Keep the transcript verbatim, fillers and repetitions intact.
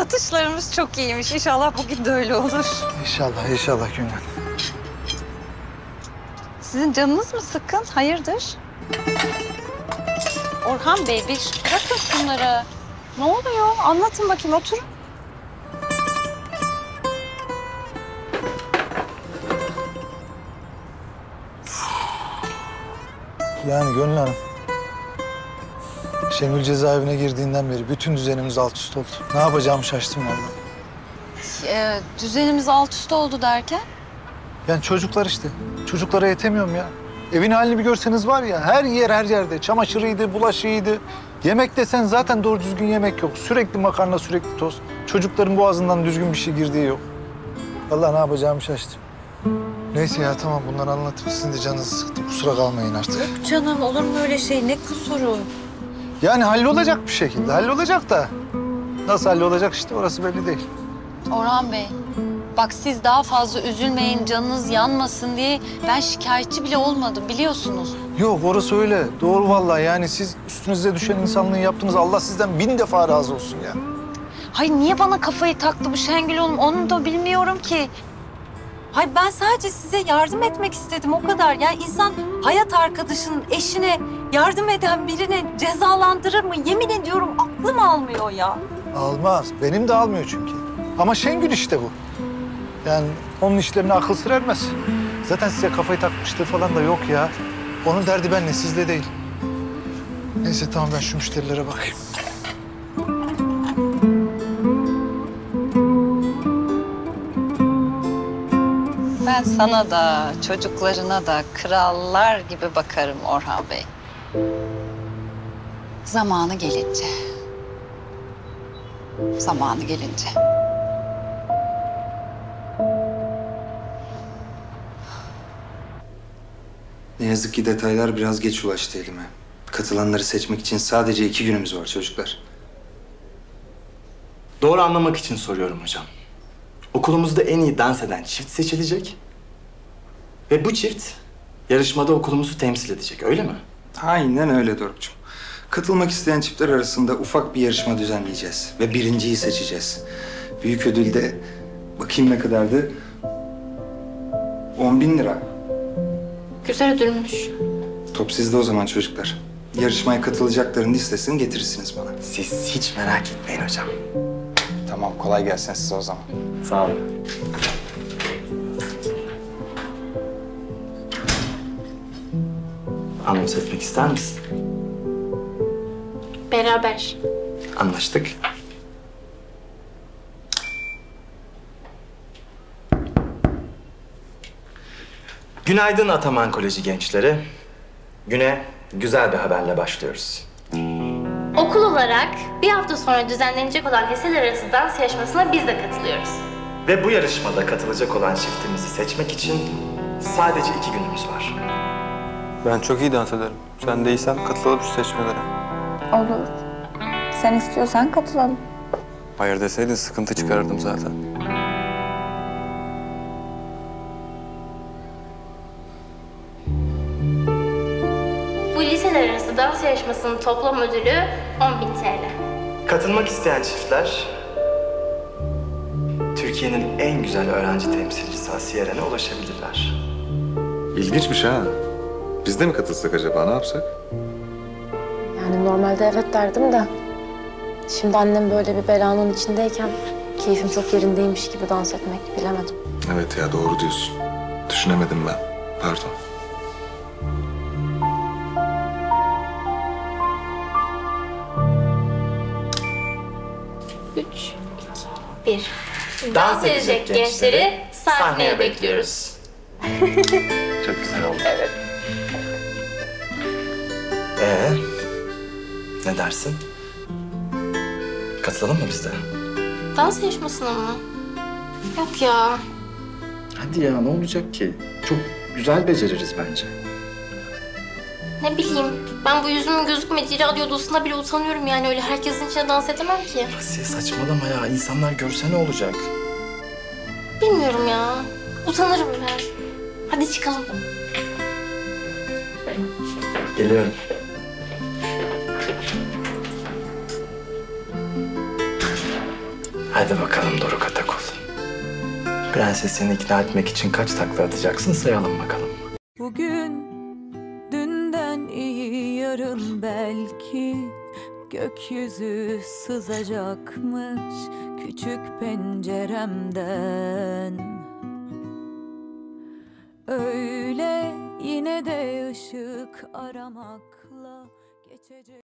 Atışlarımız çok iyiymiş. İnşallah bugün de öyle olur. İnşallah, inşallah Günden. Sizin canınız mı sıkkın? Hayırdır? Orhan Bey, bir bırakın şunları. Ne oluyor? Anlatın bakayım, oturun. Yani Gönül Hanım, Şengül cezaevine girdiğinden beri bütün düzenimiz alt üst oldu. Ne yapacağımı şaştım vallahi. Ee, düzenimiz alt üst oldu derken? Yani çocuklar işte. Çocuklara yetemiyorum ya. Evin halini bir görseniz var ya, her yer her yerde. Çamaşırıydı, bulaşığıydı. Yemek desen zaten doğru düzgün yemek yok. Sürekli makarna, sürekli tost. Çocukların boğazından düzgün bir şey girdiği yok. Vallahi ne yapacağımı şaştım. Neyse ya tamam, bunları anlatıp sizin de canınızı sıktım. Kusura kalmayın artık. Yok canım, olur mu öyle şey? Ne kusuru? Yani hallolacak bir şekilde. Hallolacak da nasıl hallolacak işte orası belli değil. Orhan Bey, bak siz daha fazla üzülmeyin, canınız yanmasın diye ben şikayetçi bile olmadım, biliyorsunuz. Yok orası öyle. Doğru vallahi, yani siz üstünüze düşen insanlığı yaptınız. Allah sizden bin defa razı olsun ya. Hayır, niye bana kafayı taktı bu Şengül Hanım? Onu da bilmiyorum ki. Hayır, ben sadece size yardım etmek istedim, o kadar. Yani insan hayat arkadaşının eşine yardım eden birini cezalandırır mı? Yemin ediyorum aklım almıyor ya. Almaz. Benim de almıyor çünkü. Ama Şengül işte bu. Yani onun işlerine akıl sır ermez. Zaten size kafayı takmışlığı falan da yok ya. Onun derdi benle, sizde değil. Neyse tamam, ben şu müşterilere bakayım. Ben sana da, çocuklarına da krallar gibi bakarım Orhan Bey. Zamanı gelince. Zamanı gelince. Ne yazık ki detaylar biraz geç ulaştı elime. Katılanları seçmek için sadece iki günümüz var çocuklar. Doğru anlamak için soruyorum hocam. Okulumuzda en iyi dans eden çift seçilecek. Ve bu çift yarışmada okulumuzu temsil edecek, öyle mi? Aynen öyle Doruk'cum. Katılmak isteyen çiftler arasında ufak bir yarışma düzenleyeceğiz. Ve birinciyi seçeceğiz. Büyük ödül de bakayım ne kadardı? On bin lira. Güzel ödülmüş. Top sizde o zaman çocuklar. Yarışmaya katılacakların listesini getirirsiniz bana. Siz hiç merak etmeyin hocam. Tamam, kolay gelsin size o zaman. Sağ olun. Anons etmek ister misin? Beraber. Anlaştık. Günaydın Ataman Koleji gençleri. Güne güzel bir haberle başlıyoruz. Okul olarak bir hafta sonra düzenlenecek olan liseler arası dans yarışmasına biz de katılıyoruz. Ve bu yarışmada katılacak olan çiftimizi seçmek için sadece iki günümüz var. Ben çok iyi dans ederim. Sen değilsen katılalım şu seçmelere. Olur. Sen istiyorsan katılalım. Hayır deseydin sıkıntı çıkarırdım zaten. Bu liseler arası dans yarışmasının toplam ödülü on bin T L. Katılmak isteyen çiftler Türkiye'nin en güzel öğrenci temsilcisi Asiye Eren'e ulaşabilirler. İlginçmiş ha. Biz de mi katılsak acaba, ne yapsak? Yani normalde evet derdim de... Şimdi annem böyle bir belanın içindeyken... keyfim çok yerindeymiş gibi dans etmek bilemedim. Evet ya, doğru diyorsun. Düşünemedim ben. Pardon. Üç, iki, bir. Dans edecek gençleri sahneye bekliyoruz. Çok güzel oldu. Evet. Ee, ne dersin? Katılalım mı biz de? Dans yarışmasına mı? Yok ya. Hadi ya, ne olacak ki? Çok güzel beceririz bence. Ne bileyim, ben bu yüzümün gözükmediği radyo odasında bile utanıyorum yani. Öyle herkesin içine dans edemem ki. Asiye saçmalama ya, insanlar görse ne olacak? Bilmiyorum ya, utanırım ben. Hadi çıkalım. Geliyorum. Hadi bakalım Doruk Atakul. Prensesini ikna etmek için kaç takla atacaksın sayalım bakalım. Bugün dünden iyi yarın belki gökyüzü sızacakmış küçük penceremden. Öyle yine de ışık aramakla geçecek.